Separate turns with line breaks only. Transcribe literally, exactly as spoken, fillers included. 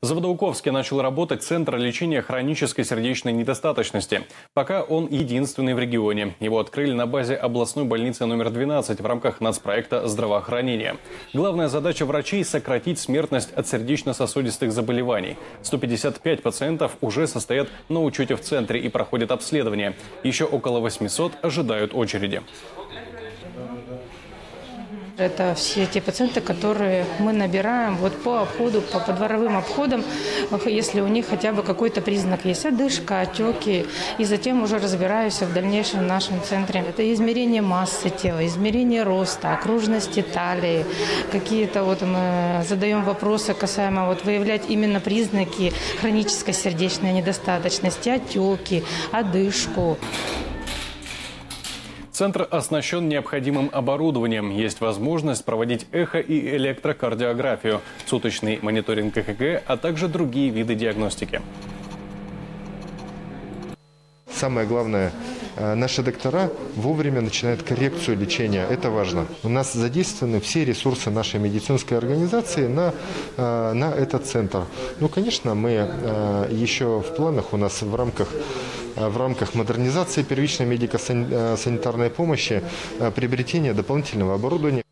В Заводоуковске начал работать Центр лечения хронической сердечной недостаточности. Пока он единственный в регионе. Его открыли на базе областной больницы номер двенадцать в рамках нацпроекта здравоохранения. Главная задача врачей – сократить смертность от сердечно-сосудистых заболеваний. сто пятьдесят пять пациентов уже состоят на учете в центре и проходят обследование. Еще около восьмисот ожидают очереди.
Это все те пациенты, которые мы набираем вот по обходу, по подворовым обходам, если у них хотя бы какой-то признак есть, одышка, отеки, и затем уже разбираюсь в дальнейшем в нашем центре. Это измерение массы тела, измерение роста, окружности талии, какие-то вот мы задаем вопросы касаемо вот выявлять именно признаки хронической сердечной недостаточности, отеки, одышку.
Центр оснащен необходимым оборудованием. Есть возможность проводить эхо- и электрокардиографию, суточный мониторинг ЭКГ, а также другие виды диагностики.
Самое главное, наши доктора вовремя начинают коррекцию лечения. Это важно. У нас задействованы все ресурсы нашей медицинской организации на, на этот центр. Ну, конечно, мы еще в планах у нас в рамках в рамках модернизации первичной медико-санитарной помощи приобретение дополнительного оборудования.